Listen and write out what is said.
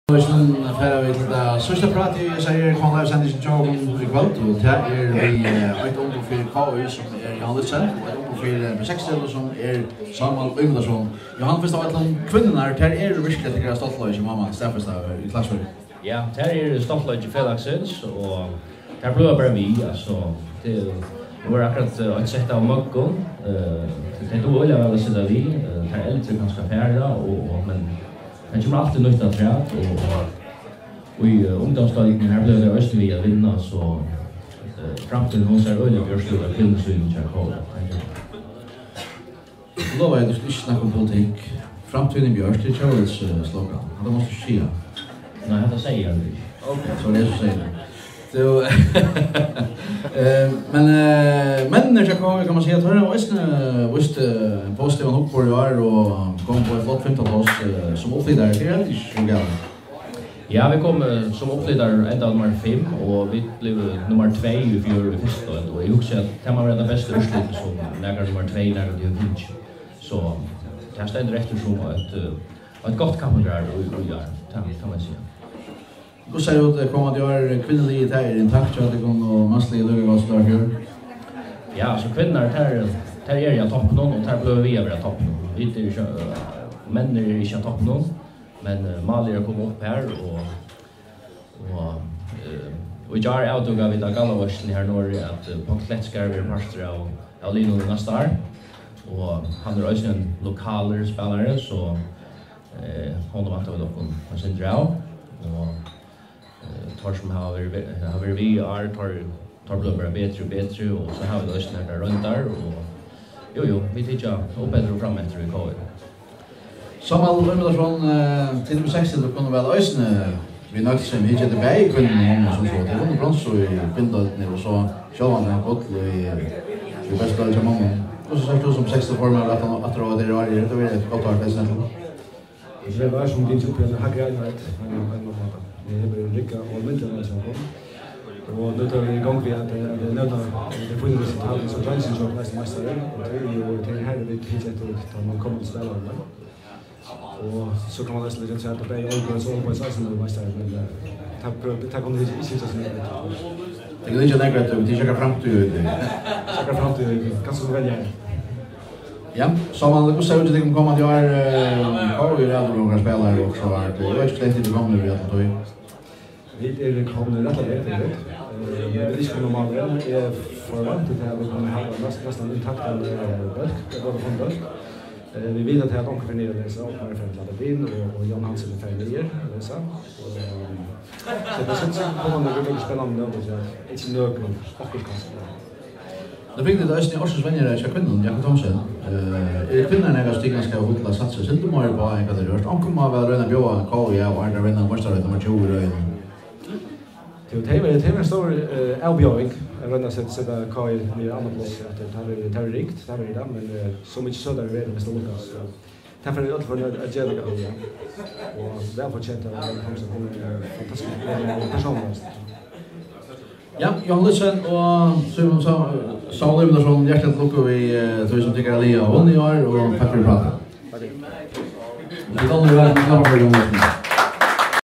Vi til det sørste pratet i serier kvanlive-sendingen Jogen i kveld, og det vi et ombord for KU som Johan Lutsen, og et ombord for B6-stillet som Samuel Øymundarsson. Johan, først av alle kvinnerne, det virkelig at det er stoltløy som mamma Steffes i klassverk. Ja, det stoltløy i fredagsins, og det blir bare vi, altså, det var akkurat et sett av møkken, det er veldig vel å sitte vi, det er eldre ganske færre, men det kommer alltid nytt av træt, og i ungdomsdagen her ble det også vi å vinne, så framtiden hos øyelig bjørstid av kvinnesyn til Kåre. Da var jeg du ikke snakke om politikk. Framtiden i bjørstid er Kjørels slogan. Det måste du si. Nei, det sier jeg aldri. Ok, så det er så sier det. Men när jag kan man säga att det var visst positiva nog på det år och kom på ett flott 15-års som uppledare. Det är inte så galet. Ja, vi kom som uppledare ända nummer 5 och vi blev nummer 2 i fjol i första och jag husker att det var det bästa utslutet som lägare nummer 2 lägare till vinch. Så det ständer rätt som ett gott kampgrar och gör kan man säga. Hur ser det ut kommande år kvinnliga här intakt att det går och mansliga lugg vad står här? Ja, så kvinnor här är jag topp någon och här behöver vi vara topp någon. Vi är ju män är inte topp någon, men Malia kommer upp här och jag är ute och vi tar Gallavården här norr att på Kletskar vi pastor av Lino nästa år och han är också en lokal spelare så hon har varit då på sin draw och tar som har vi tar blir bara bättre och så har vi lösningar där runt där och jo vi tycker och bättre och fram efter vi går. Samuel Øymundarsson til B6 det kunne vel øysene vi nok som ikke tilbake kunne som så det var brons og i bindene og så sjøvann har gått i beste av til mange. Og så sagt du som 6. former at det var det var et godt år det det var som din typ en hagreinheit vi har rycka och mynten som kom. Och nu tar vi igång vid att det får ju resultat som Johnson som nästa mästare och det är ju till här vi hittar att man kommer att spela med. Och så kan man nästan lite säga att det är ju så på så som mästare men det kommer det inte så snabbt. Det går inte längre att vi checkar fram till kanske väl gärna. Ja, så man går så ut det kommer att göra har vi redan några spelare också var det är ju inte det kommer vi att ta in. Vi är kommande rätt vet. Men det är normalt är förväntat att vi kommer ha nästan intakt bulk, det var från bulk. Vi vill att jag också förnyar det så och har förväntat in och Jan Hansen är färdig så. Så det känns som att det blir spännande och så inte nog och kanske. Det fick det östni också vänner jag kvinnor Jakob Thomsen. Kvinnorna är ganska ganska hotla satsa så inte mer på en kan det görs. Om man väl redan bjöa Karl ja och andra vänner måste det nummer 20 då. Det är en stor albjöving. Jag vet inte sätta Karl med andra plats att det är rikt, det är det men så mycket så där är det mest Lukas. Därför är det för att jag och väl förtjänt att Thomsen kommer fantastiskt personligt. Ja, Johan Lutsen och Samuel Øymundarsson hjärtligt lycka vi som tycker Alia hon i år och tack för pratet. Tack. Vi kommer att vara med